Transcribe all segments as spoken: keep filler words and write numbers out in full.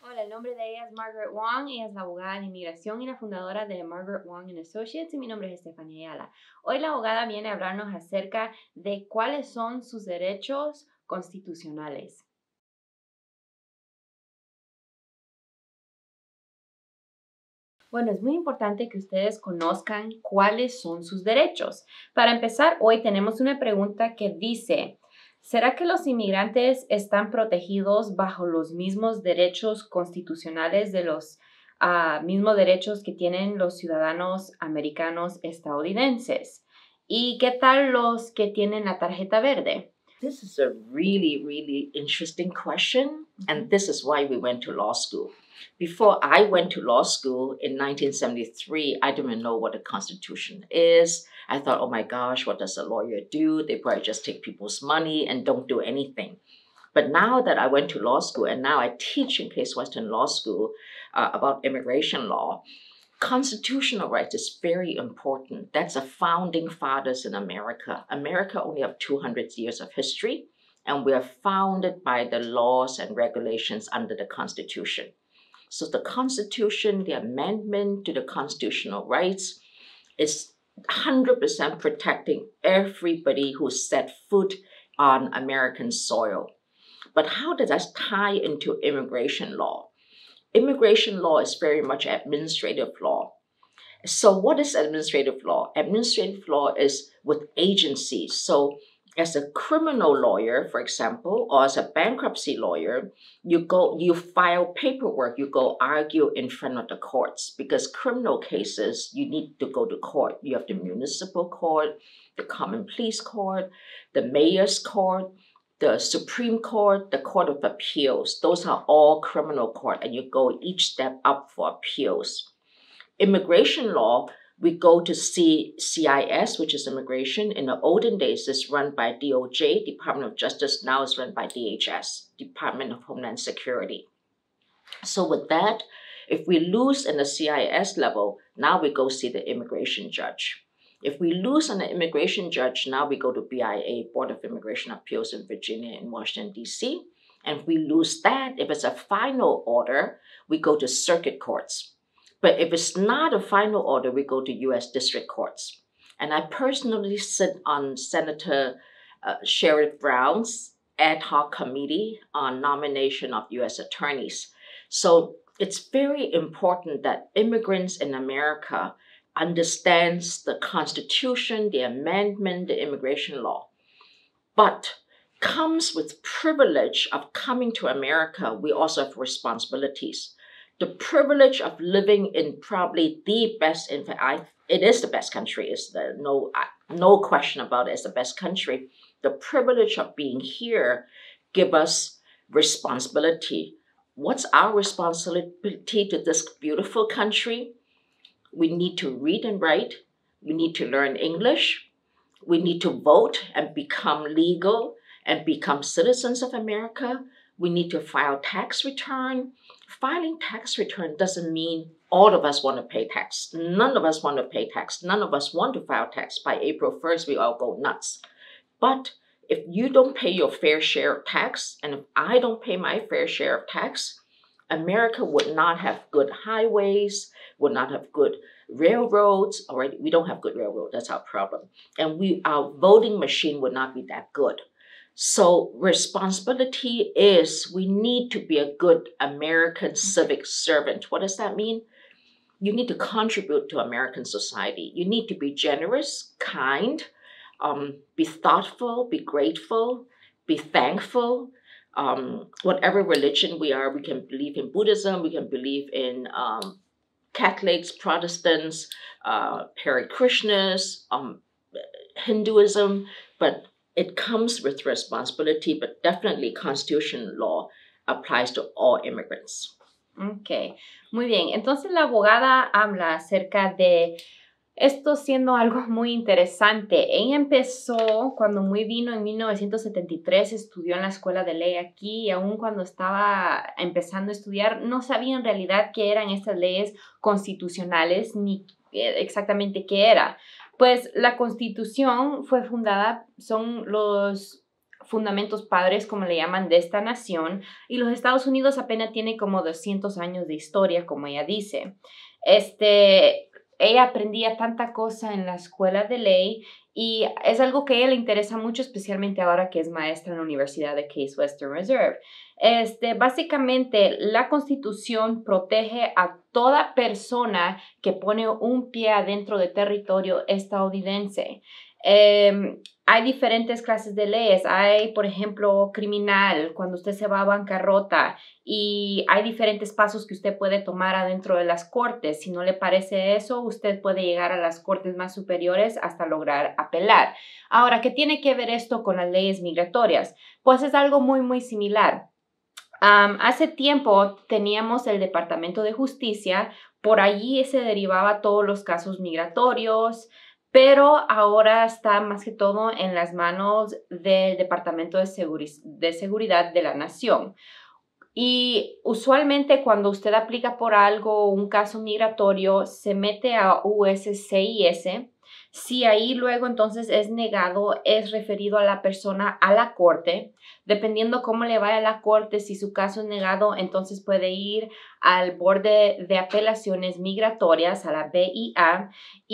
Hola, el nombre de ella es Margaret Wong. Ella es la abogada de inmigración y la fundadora de Margaret Wong and Associates, y mi nombre es Estefanía Ayala. Hoy la abogada viene a hablarnos acerca de cuáles son sus derechos constitucionales. Bueno, es muy importante que ustedes conozcan cuáles son sus derechos. Para empezar, hoy tenemos una pregunta que dice: ¿será que los inmigrantes están protegidos bajo los mismos derechos constitucionales de los uh, mismos derechos que tienen los ciudadanos americanos estadounidenses? ¿Y qué tal los que tienen la tarjeta verde? This is a really, really interesting question, and this is why we went to law school. Before I went to law school in nineteen seventy-three, I didn't even know what a constitution is. I thought, oh my gosh, what does a lawyer do? They probably just take people's money and don't do anything. But now that I went to law school and now I teach in Case Western Law School uh, about immigration law, constitutional rights is very important. That's the founding fathers in America. America only have two hundred years of history, and we are founded by the laws and regulations under the Constitution. So the Constitution, the amendment to the constitutional rights, is one hundred percent protecting everybody who set foot on American soil. But how does that tie into immigration law? Immigration law is very much administrative law. So what is administrative law? Administrative law is with agencies. So as a criminal lawyer, for example, or as a bankruptcy lawyer, you go, you file paperwork, you go argue in front of the courts, because criminal cases, you need to go to court. You have the municipal court, the common pleas court, the mayor's court, the Supreme Court, the Court of Appeals. Those are all criminal court, and you go each step up for appeals. Immigration law, we go to C I S, which is immigration. In the olden days, it's run by D O J, Department of Justice. Now it's run by D H S, Department of Homeland Security. So with that, if we lose in the C I S level, now we go see the immigration judge. If we lose on the immigration judge, now we go to B I A, Board of Immigration Appeals in Virginia and Washington, D C. And if we lose that, if it's a final order, we go to circuit courts. But if it's not a final order, we go to U S district courts. And I personally sit on Senator uh, Sherrod Brown's ad hoc committee on nomination of U S attorneys. So it's very important that immigrants in America understands the Constitution, the amendment, the immigration law, but comes with privilege of coming to America. We also have responsibilities. The privilege of living in probably the best, in fact, I, it is the best country, is the, no, no question about it, it's the best country. The privilege of being here give us responsibility. What's our responsibility to this beautiful country? We need to read and write. We need to learn English. We need to vote and become legal and become citizens of America. We need to file tax return. Filing tax return doesn't mean all of us want to pay tax. None of us want to pay tax. None of us want to file tax. By April first, we all go nuts. But if you don't pay your fair share of tax, and if I don't pay my fair share of tax, America would not have good highways, would not have good railroads. Already, we don't have good railroads. That's our problem. And we, our voting machine would not be that good. So responsibility is we need to be a good American civic servant. What does that mean? You need to contribute to American society. You need to be generous, kind, um, be thoughtful, be grateful, be thankful. Um, whatever religion we are, we can believe in Buddhism, we can believe in um, Catholics, Protestants, uh, Hare Krishnas, um, Hinduism, but it comes with responsibility, but definitely constitutional law applies to all immigrants. Ok, muy bien. Entonces la abogada habla acerca de esto siendo algo muy interesante. Ella empezó cuando muy vino en mil novecientos setenta y tres, estudió en la escuela de ley aquí, y aún cuando estaba empezando a estudiar no sabía en realidad qué eran estas leyes constitucionales ni exactamente qué era. Pues la Constitución fue fundada, son los fundamentos padres, como le llaman, de esta nación, y los Estados Unidos apenas tiene como doscientos años de historia, como ella dice. Este, ella aprendía tanta cosa en la escuela de ley y es algo que a ella le interesa mucho, especialmente ahora que es maestra en la Universidad de Case Western Reserve. Este, básicamente, la Constitución protege a toda persona que pone un pie adentro del territorio estadounidense. Eh, hay diferentes clases de leyes. Hay, por ejemplo, criminal, cuando usted se va a bancarrota, y hay diferentes pasos que usted puede tomar adentro de las cortes. Si no le parece eso, usted puede llegar a las cortes más superiores hasta lograr apelar. Ahora, ¿qué tiene que ver esto con las leyes migratorias? Pues es algo muy, muy similar. Um, hace tiempo teníamos el Departamento de Justicia, por allí se derivaba todos los casos migratorios, pero ahora está más que todo en las manos del Departamento de, Seguri- de Seguridad de la Nación. Y usualmente cuando usted aplica por algo, un caso migratorio, se mete a U S C I S. Si ahí luego entonces es negado, es referido a la persona a la corte. Dependiendo cómo le vaya a la corte, si su caso es negado, entonces puede ir al borde de apelaciones migratorias, a la B I A,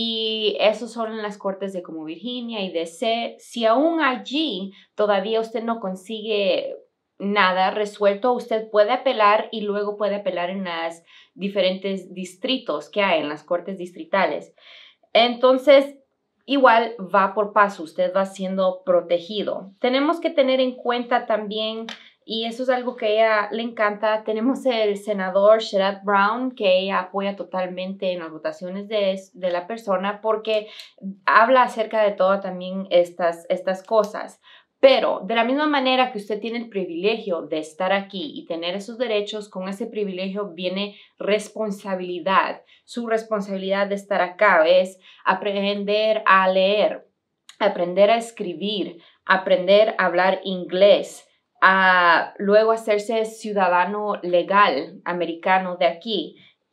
y esos son en las cortes de como Virginia y D C. Si aún allí todavía usted no consigue nada resuelto, usted puede apelar y luego puede apelar en los diferentes distritos que hay, en las cortes distritales. Entonces, igual va por paso, usted va siendo protegido. Tenemos que tener en cuenta también, y eso es algo que a ella le encanta, tenemos el senador Sherrod Brown, que ella apoya totalmente en las votaciones de, de la persona, porque habla acerca de todo también estas, estas cosas. Pero de la misma manera que usted tiene el privilegio de estar aquí y tener esos derechos, con ese privilegio viene responsabilidad. Su responsabilidad de estar acá es aprender a leer, aprender a escribir, aprender a hablar inglés, a luego hacerse ciudadano legal americano de aquí.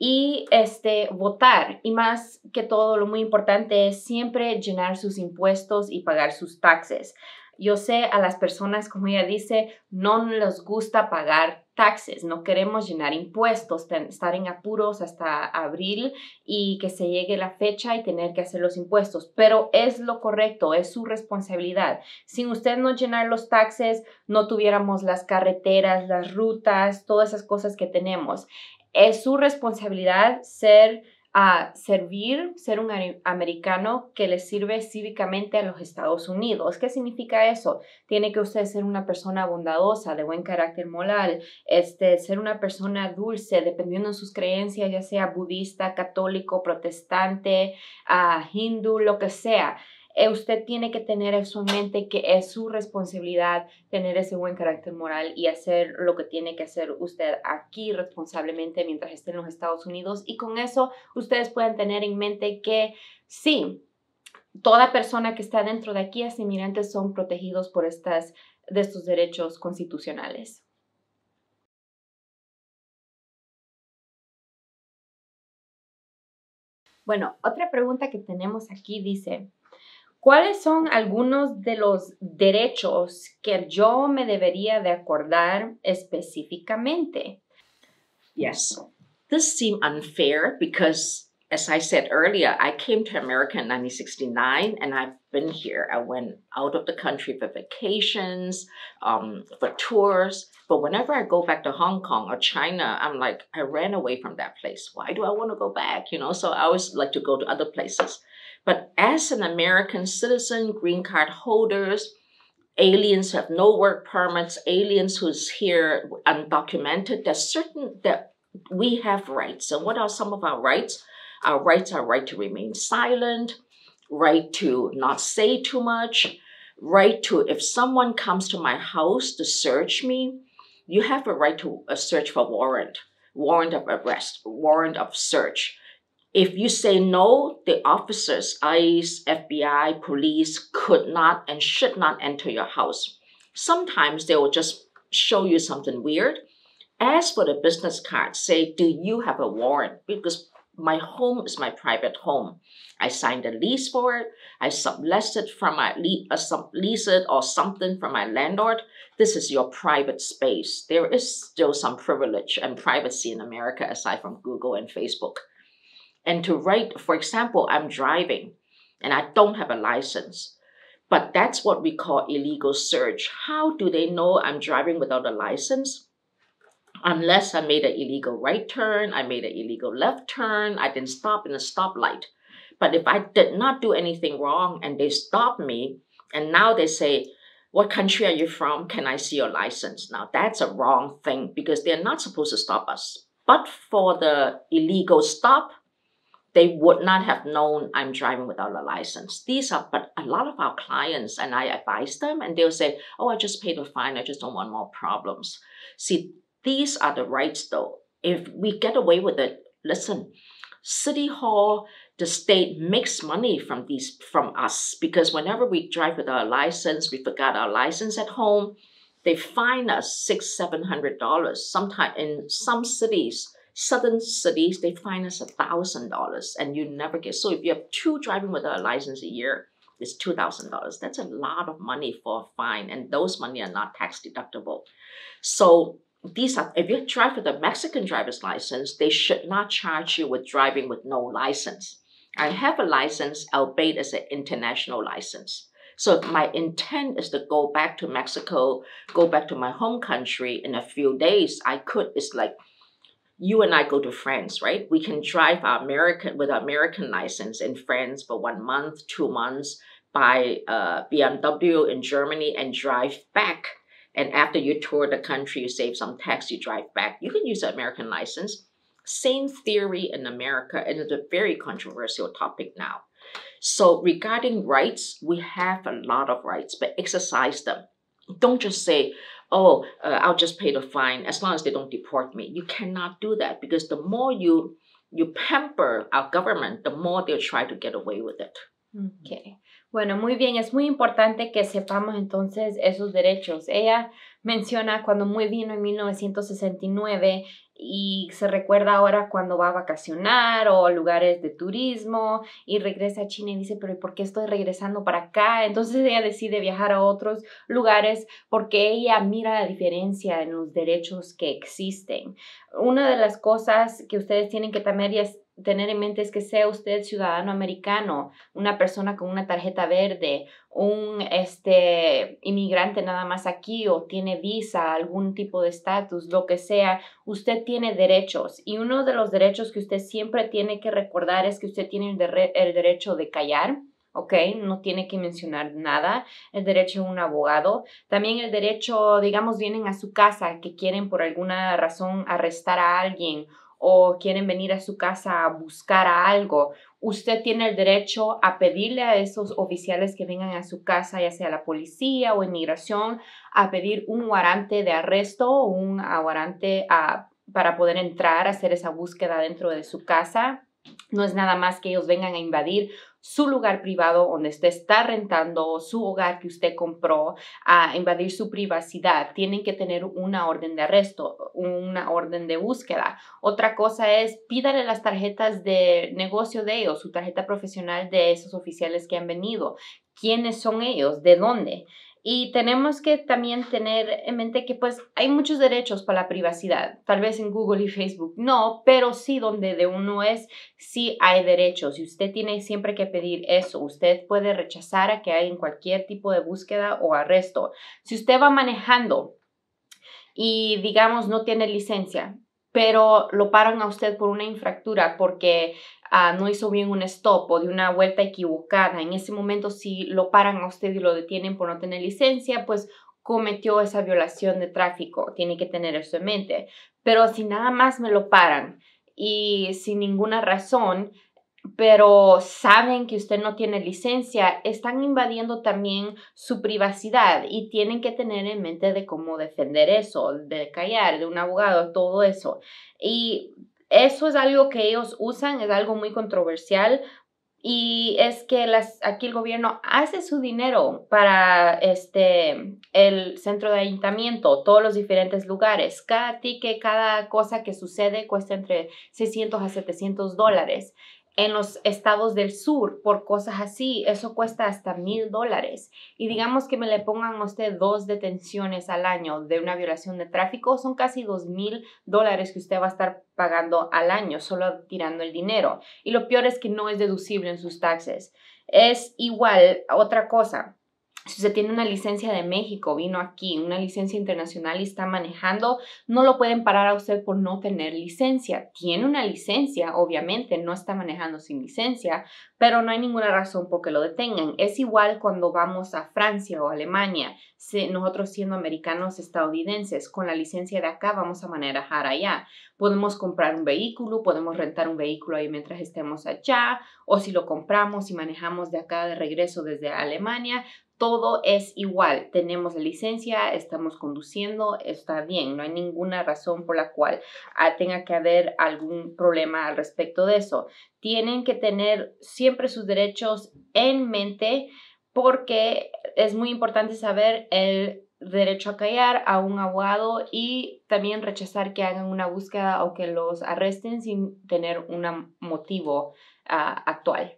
Y este, votar, y más que todo, lo muy importante es siempre llenar sus impuestos y pagar sus taxes. Yo sé a las personas, como ella dice, no les gusta pagar taxes, no queremos llenar impuestos, estar en apuros hasta abril y que se llegue la fecha y tener que hacer los impuestos, pero es lo correcto, es su responsabilidad. Sin usted no llenar los taxes, no tuviéramos las carreteras, las rutas, todas esas cosas que tenemos. Es su responsabilidad ser a servir, ser un americano que le sirve cívicamente a los Estados Unidos. ¿Qué significa eso? Tiene que usted ser una persona bondadosa, de buen carácter moral, este, ser una persona dulce, dependiendo de sus creencias, ya sea budista, católico, protestante, uh, hindú, lo que sea. Usted tiene que tener eso en mente, que es su responsabilidad tener ese buen carácter moral y hacer lo que tiene que hacer usted aquí responsablemente mientras esté en los Estados Unidos. Y con eso ustedes pueden tener en mente que sí, toda persona que está dentro de aquí, los inmigrantes son protegidos por estas, de estos derechos constitucionales. Bueno, otra pregunta que tenemos aquí dice: ¿cuáles son algunos de los derechos que yo me debería de acordar específicamente? Yes, this seemed unfair because, as I said earlier, I came to America in nineteen sixty-nine and I've been here. I went out of the country for vacations, um, for tours. But whenever I go back to Hong Kong or China, I'm like, I ran away from that place. Why do I want to go back? You know, so I always like to go to other places. But as an American citizen, green card holders, aliens who have no work permits, aliens who's here undocumented, there's certain that we have rights. And what are some of our rights? Our rights are right to remain silent, right to not say too much, right to, if someone comes to my house to search me, you have a right to a search for warrant, warrant of arrest, warrant of search. If you say no, the officers, ICE, F B I, police could not and should not enter your house. Sometimes they will just show you something weird. As for the business card, say, do you have a warrant? Because my home is my private home. I signed a lease for it. I subleased it from my le- uh, sublease it or something from my landlord. This is your private space. There is still some privilege and privacy in America aside from Google and Facebook. And to write, for example, I'm driving and I don't have a license, but that's what we call illegal search. How do they know I'm driving without a license? Unless I made an illegal right turn, I made an illegal left turn, I didn't stop in a stoplight. But if I did not do anything wrong and they stop me, and now they say, what country are you from? Can I see your license? Now that's a wrong thing because they're not supposed to stop us. But for the illegal stop, they would not have known I'm driving without a license. These are, but a lot of our clients, and I advise them, and they'll say, oh, I just paid the fine. I just don't want more problems. See, these are the rights though. If we get away with it, listen, City Hall, the state makes money from these, from us, because whenever we drive with our license, we forgot our license at home, they fine us six, seven hundred dollars. Sometimes in some cities, southern cities, they fine us a thousand dollars, and you never get. So if you have two driving without a license a year, it's two thousand dollars. That's a lot of money for a fine, and those money are not tax deductible. So these are, if you drive with a Mexican driver's license, they should not charge you with driving with no license. I have a license, albeit as an international license. So if my intent is to go back to Mexico, go back to my home country in a few days, I could. It's like you and I go to France, right? We can drive our American with our American license in France for one month, two months, buy a B M W in Germany and drive back. And after you tour the country, you save some tax, you drive back. You can use an American license. Same theory in America, and it's a very controversial topic now. So regarding rights, we have a lot of rights, but exercise them. Don't just say, oh, uh, I'll just pay the fine as long as they don't deport me. You cannot do that because the more you, you pamper our government, the more they'll try to get away with it. Okay. Bueno, muy bien. Es muy importante que sepamos entonces esos derechos. Ella menciona cuando muy vino en mil novecientos sesenta y nueve y se recuerda ahora cuando va a vacacionar o lugares de turismo y regresa a China y dice, pero ¿por qué estoy regresando para acá? Entonces ella decide viajar a otros lugares porque ella mira la diferencia en los derechos que existen. Una de las cosas que ustedes tienen que también es tener en mente es que sea usted ciudadano americano, una persona con una tarjeta verde, un este, inmigrante nada más aquí o tiene visa, algún tipo de estatus, lo que sea, usted tiene derechos. Y uno de los derechos que usted siempre tiene que recordar es que usted tiene el, de el derecho de callar. ¿Ok? No tiene que mencionar nada, el derecho a un abogado. También el derecho, digamos, vienen a su casa que quieren por alguna razón arrestar a alguien o quieren venir a su casa a buscar a algo, usted tiene el derecho a pedirle a esos oficiales que vengan a su casa, ya sea la policía o inmigración, a pedir un warrante de arresto o un warrante a, para poder entrar a hacer esa búsqueda dentro de su casa. No es nada más que ellos vengan a invadir su lugar privado donde usted está rentando, su hogar que usted compró, a invadir su privacidad. Tienen que tener una orden de arresto, una orden de búsqueda. Otra cosa es, pídale las tarjetas de negocio de ellos, su tarjeta profesional de esos oficiales que han venido. ¿Quiénes son ellos? ¿De dónde? Y tenemos que también tener en mente que pues hay muchos derechos para la privacidad. Tal vez en Google y Facebook no, pero sí donde de uno es, sí hay derechos. Y usted tiene siempre que pedir eso. Usted puede rechazar a que hagan cualquier tipo de búsqueda o arresto. Si usted va manejando y digamos no tiene licencia, pero lo paran a usted por una infractura porque uh, no hizo bien un stop o de una vuelta equivocada. En ese momento, si lo paran a usted y lo detienen por no tener licencia, pues cometió esa violación de tráfico. Tiene que tener eso en mente. Pero si nada más me lo paran y sin ninguna razón, pero saben que usted no tiene licencia, están invadiendo también su privacidad y tienen que tener en mente de cómo defender eso, de callar, de un abogado, todo eso. Y eso es algo que ellos usan, es algo muy controversial Y es que las, aquí el gobierno hace su dinero para este, el centro de ayuntamiento, todos los diferentes lugares. Cada ticket, cada cosa que sucede cuesta entre seiscientos a setecientos dólares. En los estados del sur, por cosas así, eso cuesta hasta mil dólares. Y digamos que me le pongan a usted dos detenciones al año de una violación de tráfico, son casi dos mil dólares que usted va a estar pagando al año, solo tirando el dinero. Y lo peor es que no es deducible en sus taxes. Es igual, otra cosa. Si usted tiene una licencia de México, vino aquí, una licencia internacional y está manejando, no lo pueden parar a usted por no tener licencia. Tiene una licencia, obviamente, no está manejando sin licencia, pero no hay ninguna razón por que lo detengan. Es igual cuando vamos a Francia o Alemania. Si nosotros siendo americanos estadounidenses, con la licencia de acá vamos a manejar allá. Podemos comprar un vehículo, podemos rentar un vehículo ahí mientras estemos allá, o si lo compramos y manejamos de acá de regreso desde Alemania, todo es igual. Tenemos la licencia, estamos conduciendo, está bien. No hay ninguna razón por la cual ah, tenga que haber algún problema al respecto de eso. Tienen que tener siempre sus derechos en mente porque es muy importante saber el derecho a callar a un abogado y también rechazar que hagan una búsqueda o que los arresten sin tener un motivo uh, actual.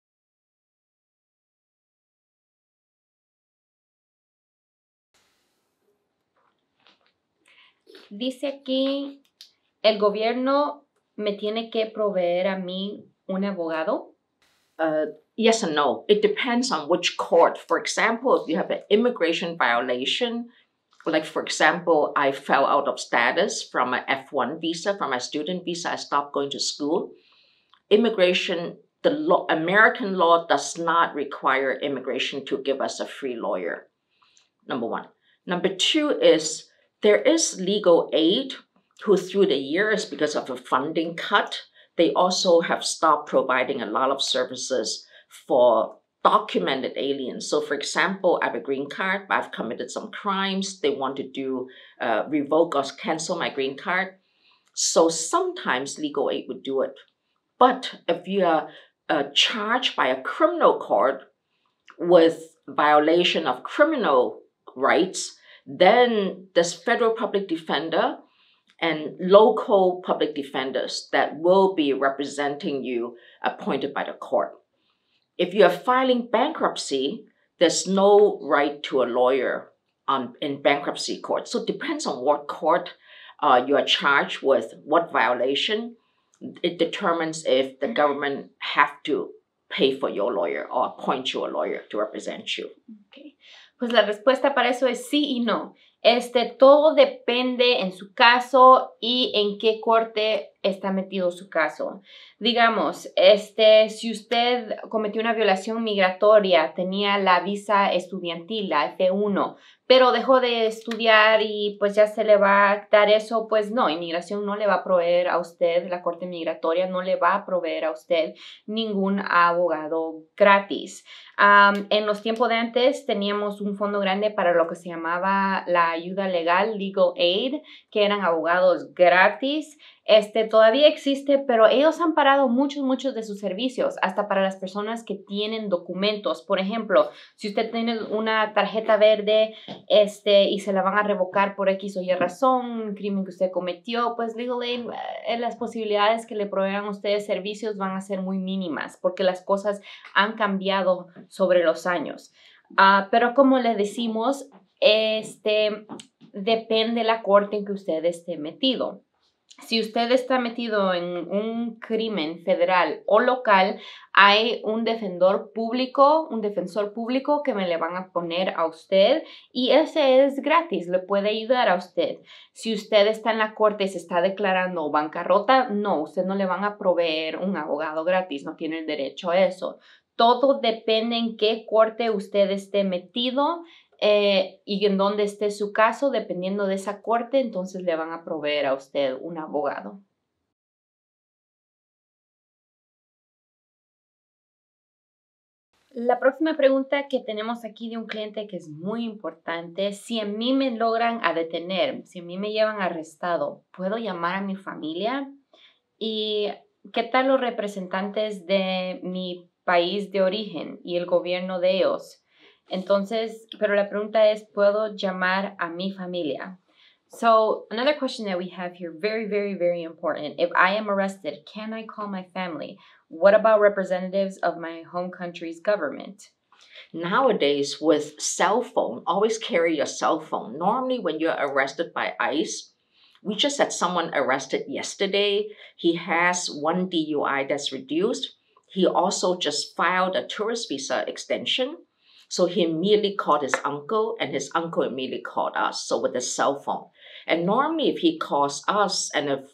Dice aquí, el gobierno me tiene que proveer a mí un abogado. Uh, yes and no. It depends on which court. For example, if you have an immigration violation, like for example, I fell out of status from an F one visa, from a student visa, I stopped going to school. Immigration, the law, American law does not require immigration to give us a free lawyer, number one. Number two is there is legal aid who through the years, because of a funding cut, they also have stopped providing a lot of services for documented aliens. So for example, I have a green card, but I've committed some crimes. They want to do uh, revoke or cancel my green card. So sometimes legal aid would do it. But if you are uh, charged by a criminal court with violation of criminal rights, then there's federal public defender and local public defenders that will be representing you appointed by the court. If you are filing bankruptcy, there's no right to a lawyer on, in bankruptcy court. So it depends on what court uh, you are charged with, what violation. It determines if the government have to pay for your lawyer or appoint you a lawyer to represent you. Okay. Pues la respuesta para eso es sí y no. Este, todo depende en su caso y en qué corte está metido su caso. Digamos, este, si usted cometió una violación migratoria, tenía la visa estudiantil, la F uno, pero dejó de estudiar y pues ya se le va a dar eso, pues no, inmigración no le va a proveer a usted, la corte migratoria no le va a proveer a usted ningún abogado gratis. Um, en los tiempos de antes teníamos un fondo grande para lo que se llamaba la ayuda legal, legal aid, que eran abogados gratis. Este todavía existe, pero ellos han parado muchos, muchos de sus servicios, hasta para las personas que tienen documentos. Por ejemplo, si usted tiene una tarjeta verde este, y se la van a revocar por X o Y razón, un crimen que usted cometió, pues Legal Aid, eh, las posibilidades que le provean a ustedes servicios van a ser muy mínimas, porque las cosas han cambiado sobre los años. Uh, pero como le decimos, este, depende la corte en que usted esté metido. Si usted está metido en un crimen federal o local, hay un defensor público, un defensor público que me le van a poner a usted y ese es gratis, le puede ayudar a usted. Si usted está en la corte y se está declarando bancarrota, no, usted no le van a proveer un abogado gratis, no tiene el derecho a eso. Todo depende en qué corte usted esté metido. Eh, y en dónde esté su caso, dependiendo de esa corte, entonces le van a proveer a usted un abogado. La próxima pregunta que tenemos aquí de un cliente que es muy importante, si a mí me logran a detener, si a mí me llevan arrestado, ¿puedo llamar a mi familia? ¿Y qué tal los representantes de mi país de origen y el gobierno de ellos. Entonces, pero la pregunta es, ¿puedo llamar a mi familia? So another question that we have here, very, very, very important. If I am arrested, can I call my family? What about representatives of my home country's government? Nowadays, with cell phone, always carry your cell phone. Normally, when you're arrested by ICE, we just had someone arrested yesterday. He has one D U I that's reduced. He also just filed a tourist visa extension. So he immediately called his uncle, and his uncle immediately called us. So with a cell phone. And normally, if he calls us, and if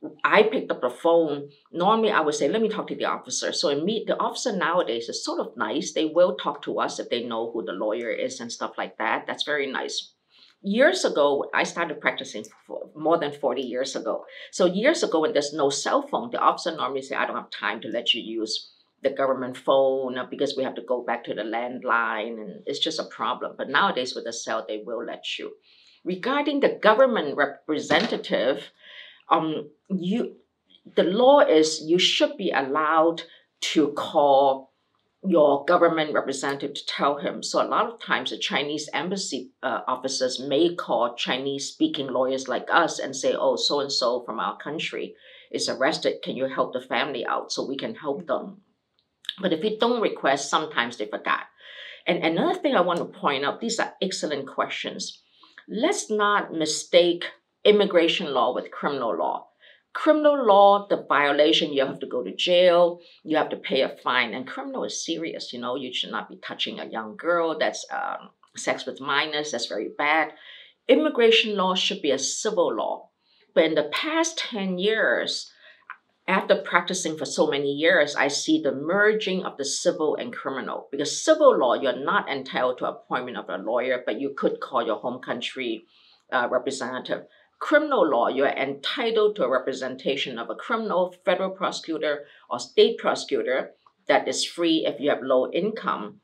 I picked up the phone, normally I would say, let me talk to the officer. So meet the officer nowadays is sort of nice. They will talk to us if they know who the lawyer is and stuff like that. That's very nice. Years ago, I started practicing for more than forty years ago. So years ago, when there's no cell phone, the officer normally say, I don't have time to let you use the government phone because we have to go back to the landline, and it's just a problem. But nowadays with the cell, they will let you. Regarding the government representative, um, you, the law is you should be allowed to call your government representative to tell him. So a lot of times the Chinese embassy uh, officers may call Chinese-speaking lawyers like us and say, oh, so-and-so from our country is arrested. Can you help the family out so we can help them? But if you don't request, sometimes they forgot. And another thing I want to point out, these are excellent questions. Let's not mistake immigration law with criminal law. Criminal law, the violation, you have to go to jail, you have to pay a fine, and criminal is serious. You know, you should not be touching a young girl. That's um, sex with minors. That's very bad. Immigration law should be a civil law. But in the past ten years, after practicing for so many years, I see the merging of the civil and criminal. Because civil law, you're not entitled to appointment of a lawyer, but you could call your home country uh, representative. Criminal law, you're entitled to a representation of a criminal, federal prosecutor, or state prosecutor that is free if you have low income.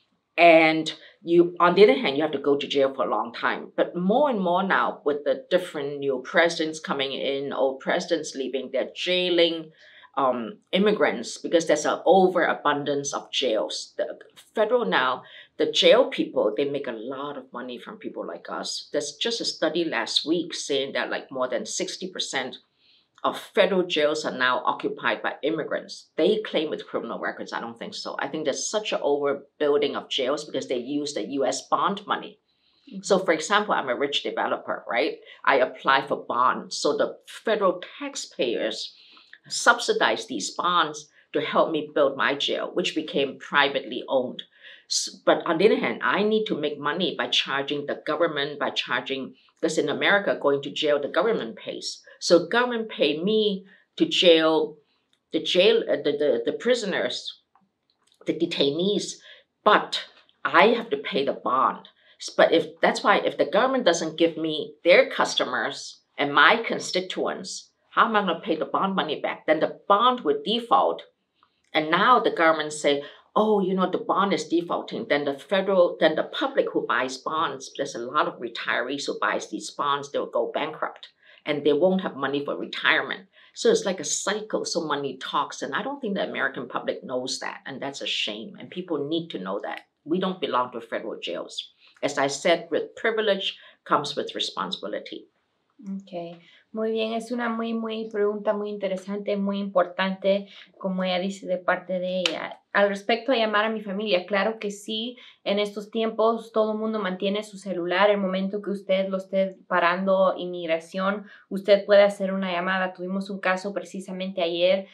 And you, on the other hand, you have to go to jail for a long time. But more and more now, with the different new presidents coming in, old presidents leaving, they're jailing um, immigrants because there's an overabundance of jails. The federal now, the jail people, they make a lot of money from people like us. There's just a study last week saying that like more than sixty percent of federal jails are now occupied by immigrants. They claim it's criminal records. I don't think so. I think there's such an overbuilding of jails because they use the U S bond money. Mm-hmm. So for example, I'm a rich developer, right? I apply for bonds. So the federal taxpayers subsidize these bonds to help me build my jail, which became privately owned. But on the other hand, I need to make money by charging the government, by charging, because in America, going to jail, the government pays. So government pay me to jail, the jail, uh, the, the, the prisoners, the detainees, but I have to pay the bond. But if that's why if the government doesn't give me their customers and my constituents, how am I going to pay the bond money back? Then the bond would default. And now the government say, oh, you know, the bond is defaulting. Then the federal, then the public who buys bonds, there's a lot of retirees who buys these bonds, they'll go bankrupt and they won't have money for retirement. So it's like a cycle. So money talks. And I don't think the American public knows that. And that's a shame. And people need to know that. We don't belong to federal jails. As I said, with privilege comes with responsibility. Okay. Muy bien, es una muy, muy pregunta muy interesante, muy importante, como ella dice, de parte de ella. Al respecto a llamar a mi familia, claro que sí, en estos tiempos todo el mundo mantiene su celular. El momento que usted lo esté parando inmigración, usted puede hacer una llamada. Tuvimos un caso precisamente ayer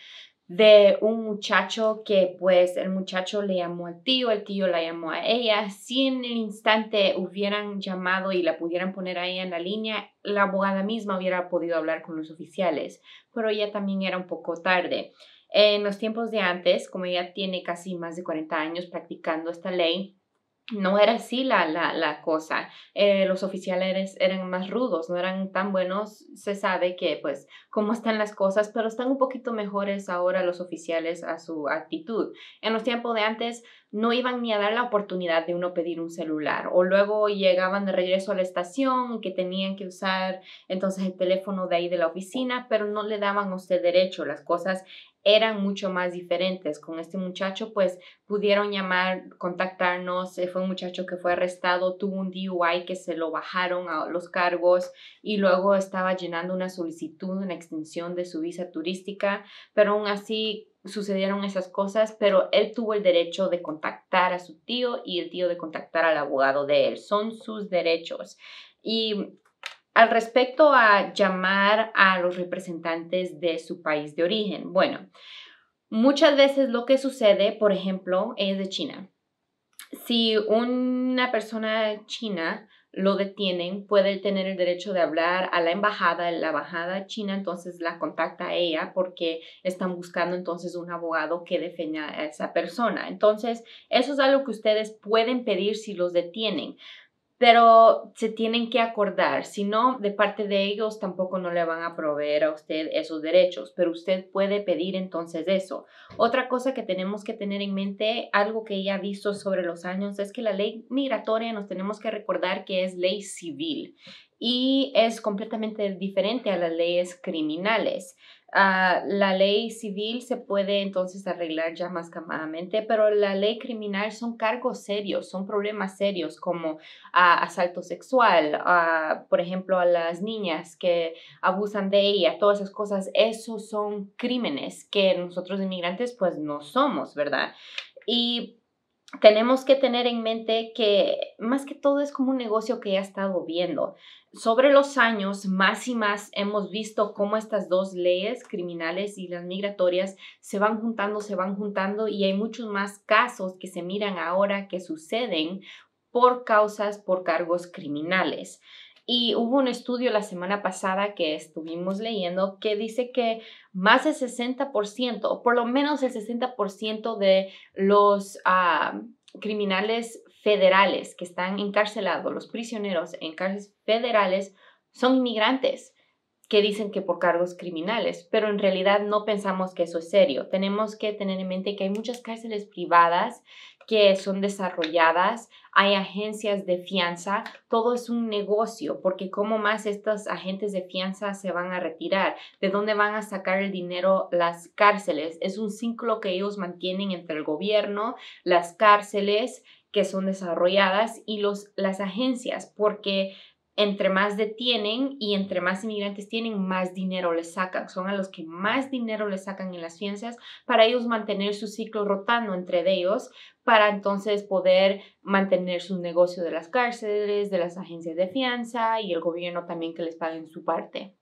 de un muchacho que pues el muchacho le llamó al tío, el tío la llamó a ella. Si en el instante hubieran llamado y la pudieran poner a ella en la línea, la abogada misma hubiera podido hablar con los oficiales, pero ella también era un poco tarde. En los tiempos de antes, como ella tiene casi más de cuarenta años practicando esta ley, no era así la, la, la cosa. Eh, los oficiales eran más rudos, no eran tan buenos. Se sabe que, pues, cómo están las cosas, pero están un poquito mejores ahora los oficiales a su actitud. En los tiempos de antes no iban ni a dar la oportunidad de uno pedir un celular, o luego llegaban de regreso a la estación que tenían que usar entonces el teléfono de ahí de la oficina, pero no le daban a usted derecho. Las cosas eran mucho más diferentes. Con este muchacho, pues, pudieron llamar, contactarnos. Fue un muchacho que fue arrestado, tuvo un D U I que se lo bajaron a los cargos y luego estaba llenando una solicitud, una extensión de su visa turística, pero aún así sucedieron esas cosas, pero él tuvo el derecho de contactar a su tío y el tío de contactar al abogado de él. Son sus derechos. Y al respecto a llamar a los representantes de su país de origen, bueno, muchas veces lo que sucede, por ejemplo, es de China. Si una persona china lo detienen, puede tener el derecho de hablar a la embajada, la embajada china entonces la contacta a ella porque están buscando entonces un abogado que defienda a esa persona. Entonces, eso es algo que ustedes pueden pedir si los detienen, pero se tienen que acordar, si no, de parte de ellos tampoco no le van a proveer a usted esos derechos, pero usted puede pedir entonces eso. Otra cosa que tenemos que tener en mente, algo que ya he visto sobre los años, es que la ley migratoria nos tenemos que recordar que es ley civil y es completamente diferente a las leyes criminales. Uh, la ley civil se puede entonces arreglar ya más calmadamente, pero la ley criminal son cargos serios, son problemas serios como uh, asalto sexual, uh, por ejemplo, a las niñas que abusan de ella, todas esas cosas, esos son crímenes que nosotros inmigrantes pues no somos, ¿verdad? Y tenemos que tener en mente que más que todo es como un negocio que ya he estado viendo. Sobre los años, más y más hemos visto cómo estas dos leyes criminales y las migratorias se van juntando, se van juntando y hay muchos más casos que se miran ahora que suceden por causas, por cargos criminales. Y hubo un estudio la semana pasada que estuvimos leyendo que dice que más del sesenta por ciento, o por lo menos el sesenta por ciento de los uh, criminales federales que están encarcelados, los prisioneros en cárceles federales, son inmigrantes que dicen que por cargos criminales, pero en realidad no pensamos que eso es serio. Tenemos que tener en mente que hay muchas cárceles privadas que son desarrolladas, hay agencias de fianza, todo es un negocio, porque cómo más estos agentes de fianza se van a retirar, de dónde van a sacar el dinero las cárceles, es un ciclo que ellos mantienen entre el gobierno, las cárceles que son desarrolladas y los, las agencias, porque entre más detienen y entre más inmigrantes tienen, más dinero les sacan. Son a los que más dinero les sacan en las fianzas para ellos mantener su ciclo rotando entre ellos, para entonces poder mantener su negocio de las cárceles, de las agencias de fianza y el gobierno también que les paguen su parte.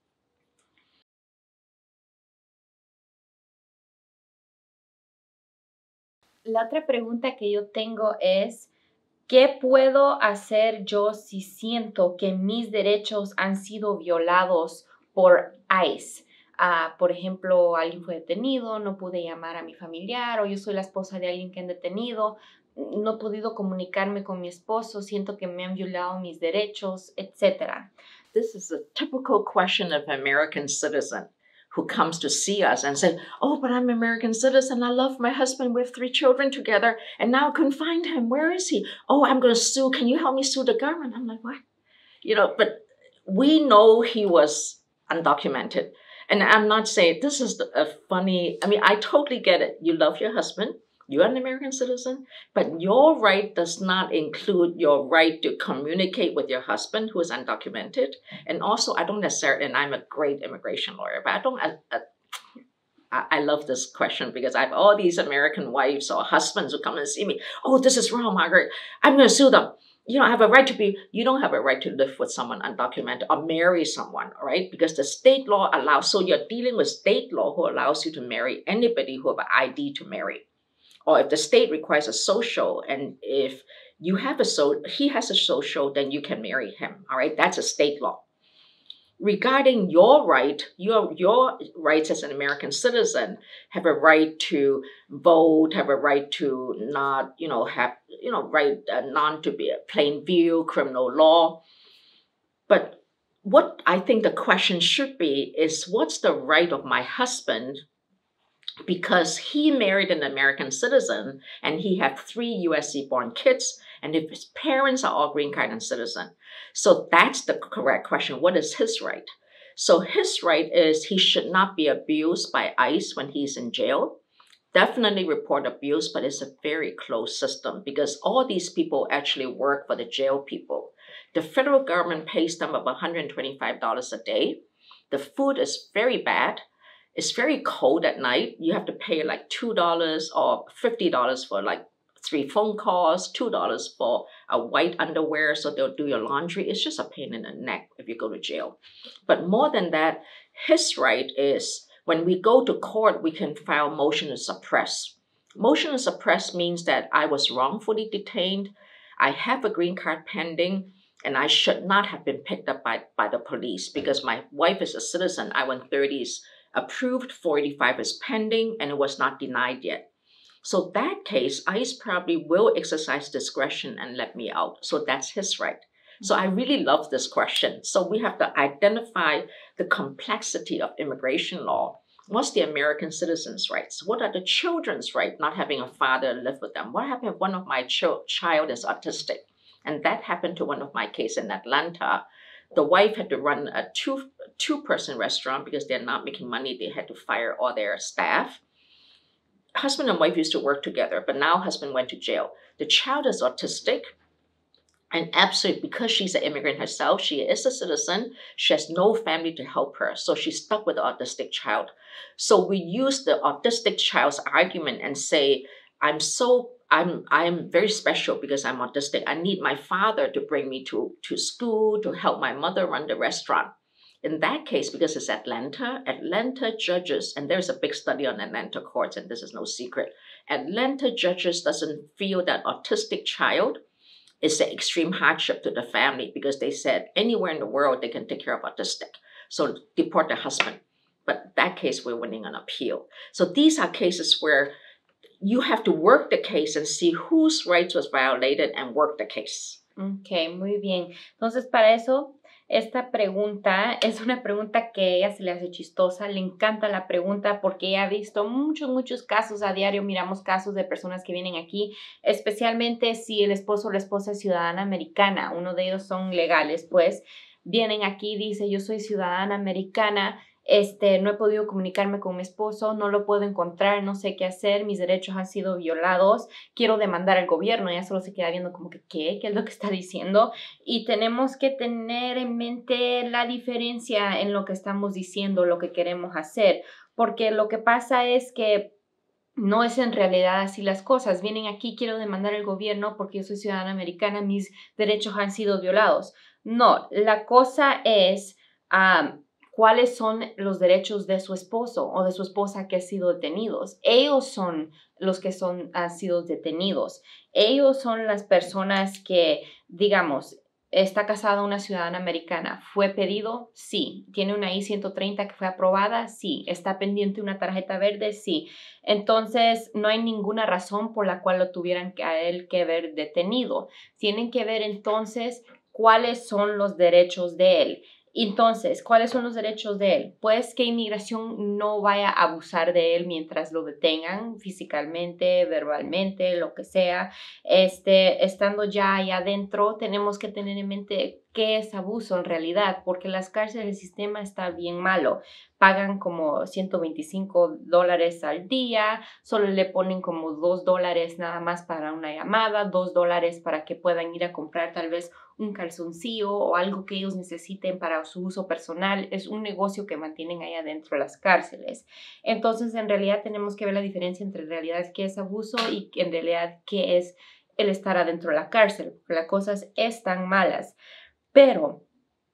La otra pregunta que yo tengo es, ¿qué puedo hacer yo si siento que mis derechos han sido violados por ICE? Uh, por ejemplo, alguien fue detenido, no pude llamar a mi familiar, o yo soy la esposa de alguien que han detenido, no he podido comunicarme con mi esposo, siento que me han violado mis derechos, etcétera. This is a typical question of an American citizen who comes to see us and says, oh, but I'm an American citizen. I love my husband. We have three children together. And now I couldn't find him. Where is he? Oh, I'm going to sue. Can you help me sue the government? I'm like, what? You know, but we know he was undocumented. And I'm not saying this is a funny, I mean, I totally get it. You love your husband. You're an American citizen, but your right does not include your right to communicate with your husband who is undocumented. And also, I don't necessarily, and I'm a great immigration lawyer, but I don't, I, I, I love this question because I have all these American wives or husbands who come and see me. Oh, this is wrong, Margaret. I'm going to sue them. You don't have a right to be, you don't have a right to live with someone undocumented or marry someone, right? Because the state law allows, so you're dealing with state law who allows you to marry anybody who have an I D to marry. Or if the state requires a social, and if you have a so he has a social, then you can marry him. All right, that's a state law. Regarding your right, your your rights as an American citizen have a right to vote, have a right to not, you know, have you know, right uh, non to be a plain view criminal law. But what I think the question should be is, what's the right of my husband? Because he married an American citizen and he had three U S C-born kids, and if his parents are all green card and citizen. So that's the correct question. What is his right? So his right is he should not be abused by ICE when he's in jail. Definitely report abuse, but it's a very closed system because all these people actually work for the jail people. The federal government pays them about one hundred twenty-five dollars a day. The food is very bad. It's very cold at night. You have to pay like two dollars or fifty dollars for like three phone calls, two dollars for a white underwear, so they'll do your laundry. It's just a pain in the neck if you go to jail. But more than that, his right is when we go to court, we can file motion to suppress. Motion to suppress means that I was wrongfully detained, I have a green card pending, and I should not have been picked up by, by the police because my wife is a citizen. I went thirties approved, four eighty-five is pending, and it was not denied yet. So that case, ICE probably will exercise discretion and let me out. So that's his right. So I really love this question. So we have to identify the complexity of immigration law. What's the American citizens' rights? What are the children's rights, not having a father live with them? What happened if one of my ch- child is autistic? And that happened to one of my cases in Atlanta. The wife had to run a two, two-person restaurant because they're not making money. They had to fire all their staff. Husband and wife used to work together, but now husband went to jail. The child is autistic. And absolutely, because she's an immigrant herself, she is a citizen, she has no family to help her. So she's stuck with the autistic child. So we use the autistic child's argument and say, I'm so, I'm I'm very special because I'm autistic. I need my father to bring me to, to school, to help my mother run the restaurant. In that case, because it's Atlanta, Atlanta judges, and there's a big study on Atlanta courts, and this is no secret, Atlanta judges doesn't feel that autistic child is an extreme hardship to the family because they said anywhere in the world they can take care of autistic. So deport the husband. But that case, we're winning an appeal. So these are cases where you have to work the case and see whose rights was violated and work the case. Ok, muy bien. Entonces, para eso, esta pregunta es una pregunta que a ella se le hace chistosa. Le encanta la pregunta porque ella ha visto muchos, muchos casos a diario. Miramos casos de personas que vienen aquí, especialmente si el esposo o la esposa es ciudadana americana. Uno de ellos son legales, pues. Vienen aquí y dice, yo soy ciudadana americana. Este, no he podido comunicarme con mi esposo, no lo puedo encontrar, no sé qué hacer, mis derechos han sido violados, quiero demandar al gobierno. Ella solo se queda viendo como que, ¿qué? ¿Qué es lo que está diciendo? Y tenemos que tener en mente la diferencia en lo que estamos diciendo, lo que queremos hacer, porque lo que pasa es que no es en realidad así las cosas. Vienen aquí, quiero demandar al gobierno porque yo soy ciudadana americana, mis derechos han sido violados. No, la cosa es... Um, ¿cuáles son los derechos de su esposo o de su esposa que han sido detenidos? Ellos son los que son, han sido detenidos. Ellos son las personas que, digamos, está casada una ciudadana americana. ¿Fue pedido? Sí. ¿Tiene una I ciento treinta que fue aprobada? Sí. ¿Está pendiente una tarjeta verde? Sí. Entonces, no hay ninguna razón por la cual lo tuvieran que, a él que haber detenido. Tienen que ver entonces cuáles son los derechos de él. Entonces, ¿cuáles son los derechos de él? Pues que inmigración no vaya a abusar de él mientras lo detengan físicamente, verbalmente, lo que sea. Este, estando ya ahí adentro, tenemos que tener en mente qué es abuso en realidad, porque las cárceles, el sistema está bien malo. Pagan como ciento veinticinco dólares al día, solo le ponen como dos dólares nada más para una llamada, dos dólares para que puedan ir a comprar tal vez un calzoncillo o algo que ellos necesiten para su uso personal. Es un negocio que mantienen ahí adentro las cárceles. Entonces, en realidad tenemos que ver la diferencia entre en realidad qué es abuso y en realidad qué es el estar adentro de la cárcel, porque las cosas están malas. Pero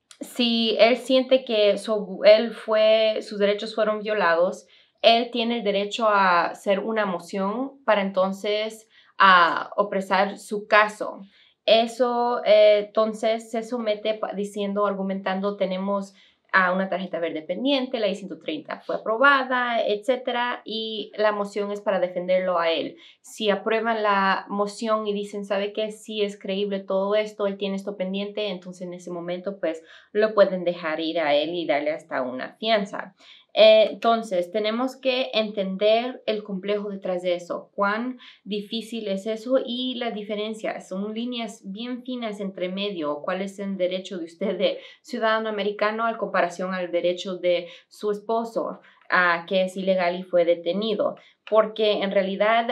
si él siente que su, él fue, sus derechos fueron violados, él tiene el derecho a hacer una moción para entonces a opresar su caso. Eso eh, entonces se somete diciendo, argumentando, tenemos a una tarjeta verde pendiente, la I ciento treinta fue aprobada, etcétera, y la moción es para defenderlo a él. Si aprueban la moción y dicen, ¿sabe qué? Sí es creíble todo esto, él tiene esto pendiente, entonces en ese momento pues lo pueden dejar ir a él y darle hasta una fianza. Eh, entonces, tenemos que entender el complejo detrás de eso, cuán difícil es eso y la diferencia. Son líneas bien finas entre medio. ¿Cuál es el derecho de usted de ciudadano americano en comparación al derecho de su esposo, uh, que es ilegal y fue detenido? Porque en realidad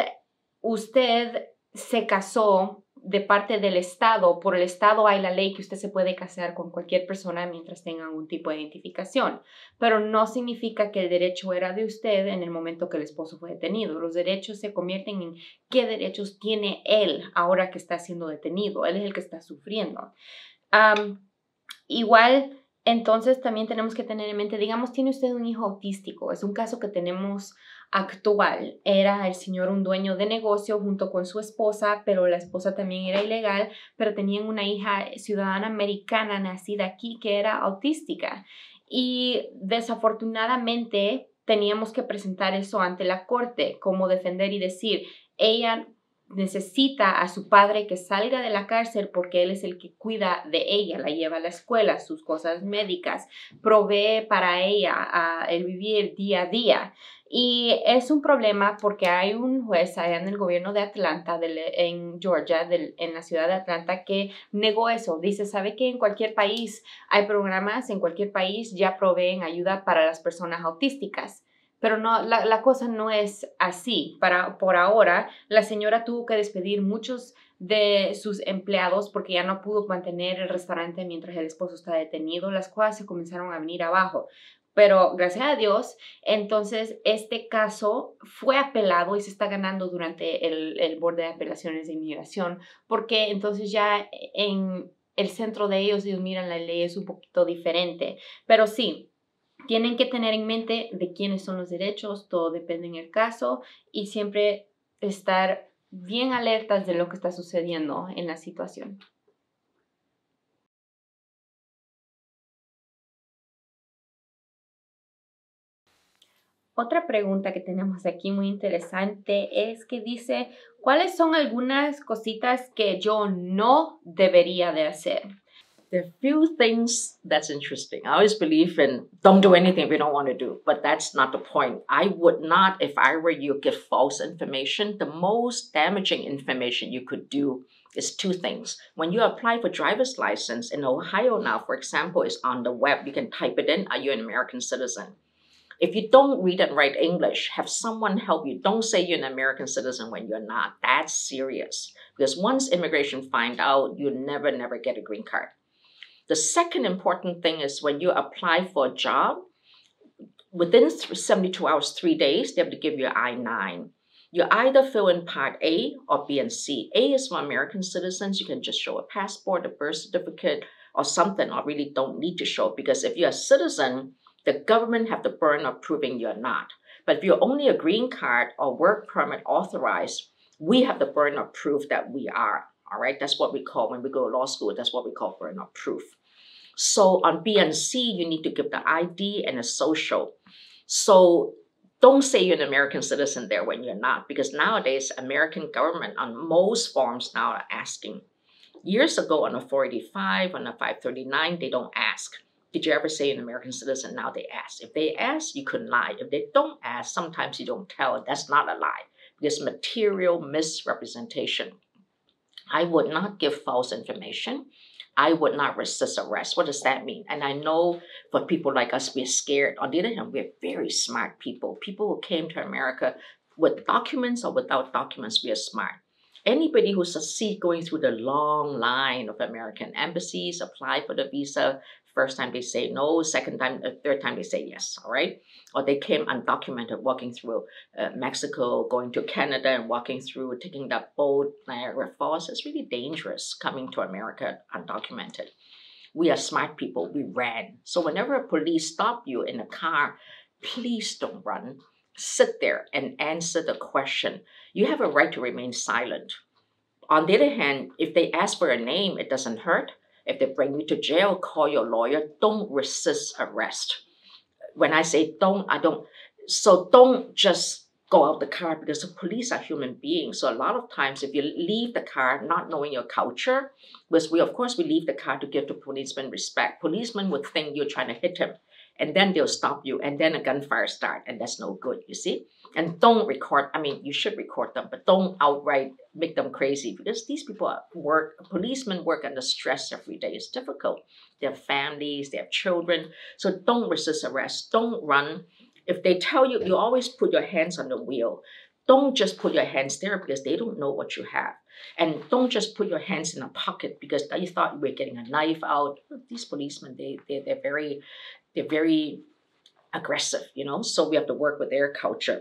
usted se casó de parte del Estado. Por el Estado hay la ley que usted se puede casar con cualquier persona mientras tenga algún tipo de identificación, pero no significa que el derecho era de usted en el momento que el esposo fue detenido. Los derechos se convierten en qué derechos tiene él ahora que está siendo detenido. Él es el que está sufriendo. Um, igual, entonces también tenemos que tener en mente, digamos, tiene usted un hijo autístico. Es un caso que tenemos actual. Era el señor un dueño de negocio junto con su esposa, pero la esposa también era ilegal, pero tenían una hija ciudadana americana nacida aquí que era autística. Y desafortunadamente teníamos que presentar eso ante la corte, como defender y decir, ella necesita a su padre que salga de la cárcel porque él es el que cuida de ella, la lleva a la escuela, sus cosas médicas, provee para ella uh, el vivir día a día. Y es un problema porque hay un juez allá en el gobierno de Atlanta, del, en Georgia, del, en la ciudad de Atlanta, que negó eso. Dice, ¿sabe que en cualquier país hay programas, en cualquier país ya proveen ayuda para las personas autísticas? Pero no, la, la cosa no es así. Para, por ahora, la señora tuvo que despedir muchos de sus empleados porque ya no pudo mantener el restaurante mientras el esposo está detenido. Las cosas se comenzaron a venir abajo. Pero gracias a Dios, entonces este caso fue apelado y se está ganando durante el, el borde de apelaciones de inmigración, porque entonces ya en el centro de ellos, ellos miran la ley es un poquito diferente. Pero sí, tienen que tener en mente de quiénes son los derechos, todo depende en el caso y siempre estar bien alertas de lo que está sucediendo en la situación. Otra pregunta que tenemos aquí muy interesante es que dice, ¿cuáles son algunas cositas que yo no debería de hacer? There are few things that's interesting. I always believe in don't do anything if you don't want to do, but that's not the point. I would not, if I were you, give false information. The most damaging information you could do is two things. When you apply for driver's license in Ohio now, for example, is on the web. You can type it in, are you an American citizen? If you don't read and write English, have someone help you. Don't say you're an American citizen when you're not. That's serious. Because once immigration find out, you never, never get a green card. The second important thing is when you apply for a job, within seventy-two hours, three days, they have to give you I nine. You either fill in Part A or B and C. A is for American citizens. You can just show a passport, a birth certificate, or something, or really don't need to show. Because if you're a citizen, the government have the burden of proving you're not. But if you're only a green card or work permit authorized, we have the burden of proof that we are. All right, that's what we call, when we go to law school, that's what we call burden of proof. So on B and C, you need to give the I D and a social. So don't say you're an American citizen there when you're not, because nowadays, American government on most forms now are asking. Years ago on a four eighty-five, on a five thirty-nine, they don't ask. Did you ever say you're an American citizen? Now they ask. If they ask, you couldn't lie. If they don't ask, sometimes you don't tell. That's not a lie. Because material misrepresentation. I would not give false information. I would not resist arrest. What does that mean? And I know for people like us, we're scared. On the other hand, we're very smart people. People who came to America with documents or without documents, we are smart. Anybody who succeeds going through the long line of American embassies, apply for the visa, first time they say no, second time, uh, third time they say yes, all right? Or they came undocumented, walking through uh, Mexico, going to Canada and walking through, taking that boat, Niagara Falls. It's really dangerous coming to America undocumented. We are smart people, we ran. So whenever a police stop you in a car, please don't run. Sit there and answer the question. You have a right to remain silent. On the other hand, if they ask for a name, it doesn't hurt. If they bring you to jail, call your lawyer. Don't resist arrest. When I say don't, I don't. So don't just go out the car, because the police are human beings. So a lot of times, if you leave the car not knowing your culture, because we, of course, we leave the car to give the policeman respect. Policeman would think you're trying to hit him. and then they'll stop you, and then a gunfire start, and that's no good, you see? And don't record, I mean, you should record them, but don't outright make them crazy, because these people are work, policemen work under stress every day. It's difficult. They have families, they have children. So don't resist arrest. Don't run. If they tell you, you always put your hands on the wheel. Don't just put your hands there because they don't know what you have. And don't just put your hands in a pocket because you thought you were getting a knife out. These policemen, they, they, they're very, they're very aggressive, you know? So we have to work with their culture.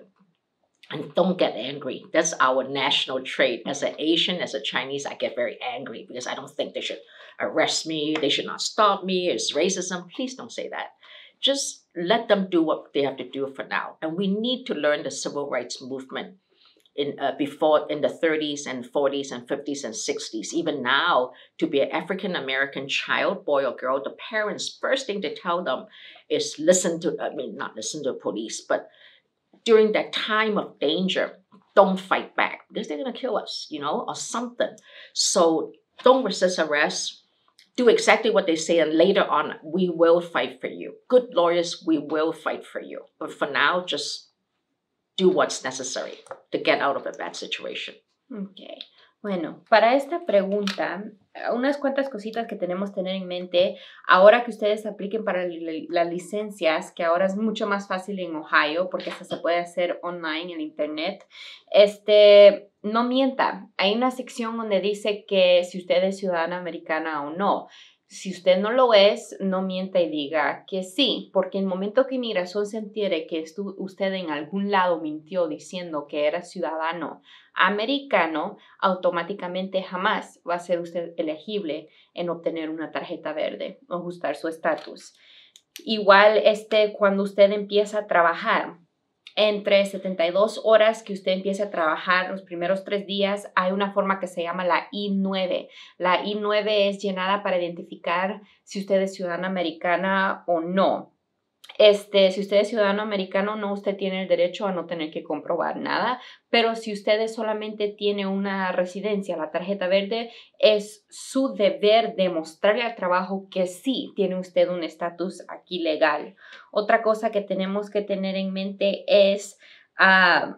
And don't get angry. That's our national trait. As an Asian, as a Chinese, I get very angry because I don't think they should arrest me. They should not stop me. It's racism. Please don't say that. Just let them do what they have to do for now. And we need to learn the civil rights movement in uh, before in the thirties and forties and fifties and sixties. Even now, to be an African-American child, boy or girl, the parents, first thing to tell them is listen to, I mean, not listen to police, but during that time of danger, don't fight back because they're going to kill us, you know, or something. So don't resist arrest. Do exactly what they say, and later on, we will fight for you. Good lawyers, we will fight for you. But for now, just do what's necessary to get out of a bad situation. Okay. Bueno, para esta pregunta, unas cuantas cositas que tenemos que tener en mente ahora que ustedes apliquen para las licencias, que ahora es mucho más fácil en Ohio porque hasta se puede hacer online en internet. Este, no mienta. Hay una sección donde dice que si usted es ciudadana americana o no. Si usted no lo es, no mienta y diga que sí, porque en el momento que inmigración se entere que usted en algún lado mintió diciendo que era ciudadano americano, automáticamente jamás va a ser usted elegible en obtener una tarjeta verde o ajustar su estatus. Igual este, cuando usted empieza a trabajar, entre setenta y dos horas que usted empiece a trabajar los primeros tres días, hay una forma que se llama la I nueve. La I nueve es llenada para identificar si usted es ciudadana americana o no. Este, si usted es ciudadano americano, no, usted tiene el derecho a no tener que comprobar nada, pero si usted solamente tiene una residencia, la tarjeta verde, es su deber demostrarle al trabajo que sí tiene usted un estatus aquí legal. Otra cosa que tenemos que tener en mente es uh,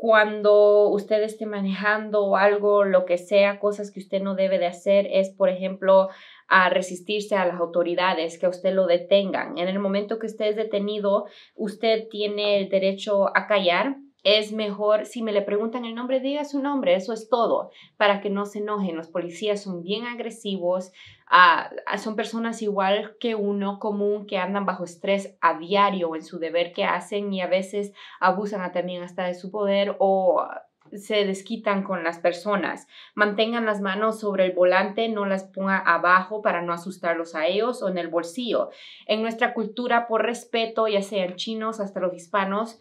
cuando usted esté manejando algo, lo que sea, cosas que usted no debe de hacer, es, por ejemplo, a resistirse a las autoridades, que a usted lo detengan. En el momento que usted es detenido, usted tiene el derecho a callar. Es mejor, si me le preguntan el nombre, diga su nombre, eso es todo, para que no se enojen. Los policías son bien agresivos, uh, son personas igual que uno, común, que andan bajo estrés a diario en su deber que hacen y a veces abusan también hasta de su poder o se desquitan con las personas. Mantengan las manos sobre el volante, no las ponga abajo para no asustarlos a ellos o en el bolsillo. En nuestra cultura, por respeto, ya sean chinos hasta los hispanos,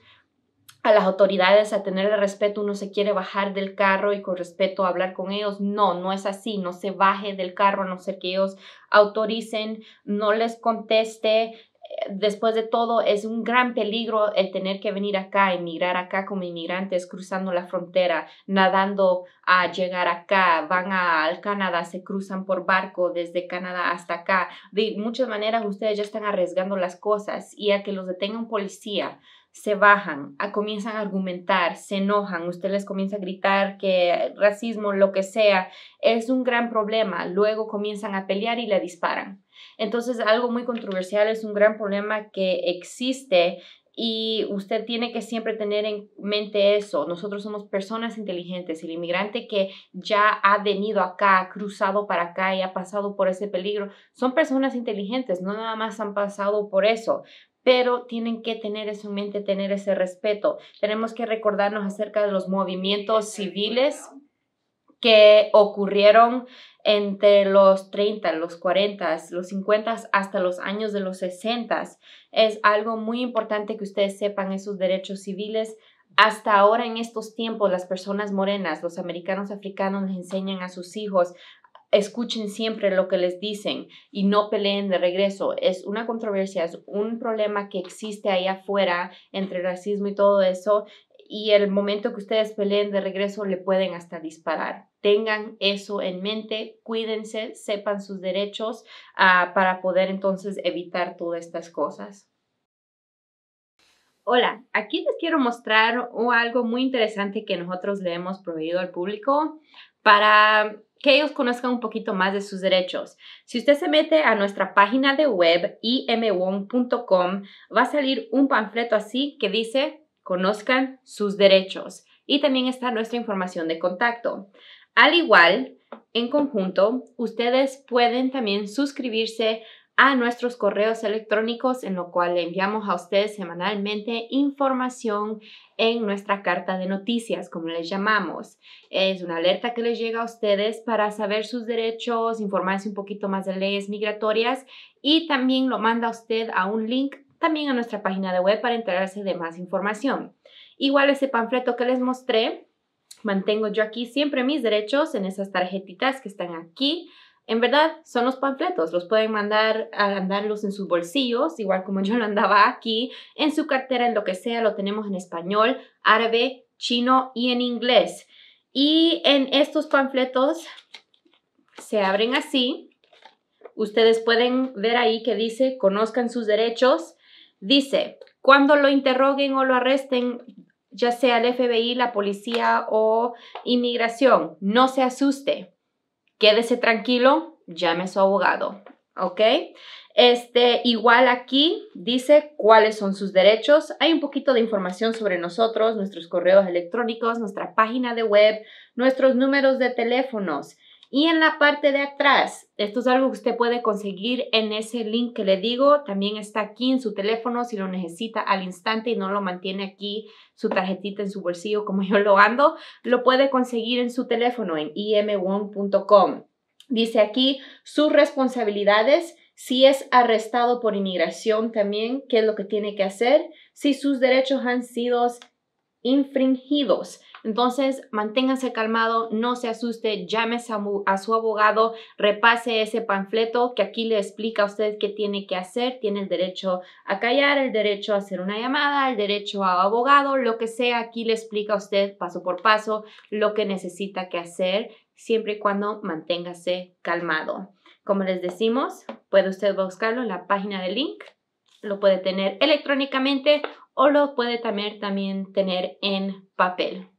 a las autoridades, a tener el respeto, uno se quiere bajar del carro y con respeto hablar con ellos. No, no es así. No se baje del carro a no ser que ellos autoricen, no les conteste. Después de todo, es un gran peligro el tener que venir acá, emigrar acá como inmigrantes, cruzando la frontera, nadando a llegar acá, van a, al Canadá, se cruzan por barco desde Canadá hasta acá. De muchas maneras, ustedes ya están arriesgando las cosas y a que los detenga un policía, se bajan, a, comienzan a argumentar, se enojan, usted les comienza a gritar que racismo, lo que sea, es un gran problema. Luego comienzan a pelear y le disparan. Entonces, algo muy controversial, es un gran problema que existe y usted tiene que siempre tener en mente eso. Nosotros somos personas inteligentes. El inmigrante que ya ha venido acá, ha cruzado para acá y ha pasado por ese peligro, son personas inteligentes, no nada más han pasado por eso. Pero tienen que tener eso en mente, tener ese respeto. Tenemos que recordarnos acerca de los movimientos civiles que ocurrieron entre los treinta, los cuarenta, los cincuenta hasta los años de los sesenta. Es algo muy importante que ustedes sepan esos derechos civiles. Hasta ahora en estos tiempos, las personas morenas, los americanos africanos les enseñan a sus hijos, escuchen siempre lo que les dicen y no peleen de regreso. Es una controversia, es un problema que existe ahí afuera entre racismo y todo eso. Y el momento que ustedes peleen de regreso le pueden hasta disparar. Tengan eso en mente, cuídense, sepan sus derechos uh, para poder entonces evitar todas estas cosas. Hola, aquí les quiero mostrar un- algo muy interesante que nosotros le hemos proveído al público para que ellos conozcan un poquito más de sus derechos. Si usted se mete a nuestra página de web i m wong punto com, va a salir un panfleto así que dice Conozcan sus derechos, y también está nuestra información de contacto. Al igual, en conjunto, ustedes pueden también suscribirse a nuestros correos electrónicos, en lo cual le enviamos a ustedes semanalmente información en nuestra carta de noticias, como les llamamos. Es una alerta que les llega a ustedes para saber sus derechos, informarse un poquito más de leyes migratorias, y también lo manda a usted a un link también a nuestra página de web para enterarse de más información. Igual ese panfleto que les mostré, mantengo yo aquí siempre mis derechos en esas tarjetitas que están aquí. En verdad, son los panfletos. Los pueden mandar a andarlos en sus bolsillos, igual como yo lo andaba aquí, en su cartera, en lo que sea. Lo tenemos en español, árabe, chino y en inglés. Y en estos panfletos se abren así. Ustedes pueden ver ahí que dice, conozcan sus derechos. Dice, cuando lo interroguen o lo arresten, ya sea el F B I, la policía o inmigración, no se asuste. Quédese tranquilo, llame a su abogado, ¿ok? Este, igual aquí dice cuáles son sus derechos. Hay un poquito de información sobre nosotros, nuestros correos electrónicos, nuestra página de web, nuestros números de teléfonos. Y en la parte de atrás, esto es algo que usted puede conseguir en ese link que le digo. También está aquí en su teléfono si lo necesita al instante y no lo mantiene aquí su tarjetita en su bolsillo como yo lo ando. Lo puede conseguir en su teléfono en i m wong punto com. Dice aquí sus responsabilidades. Si es arrestado por inmigración también, ¿qué es lo que tiene que hacer? Si sus derechos han sido infringidos. Entonces, manténgase calmado, no se asuste, llámese a, a su abogado, repase ese panfleto que aquí le explica a usted qué tiene que hacer. Tiene el derecho a callar, el derecho a hacer una llamada, el derecho a abogado, lo que sea. Aquí le explica a usted paso por paso lo que necesita que hacer, siempre y cuando manténgase calmado. Como les decimos, puede usted buscarlo en la página de link, lo puede tener electrónicamente o lo puede también, también tener en papel.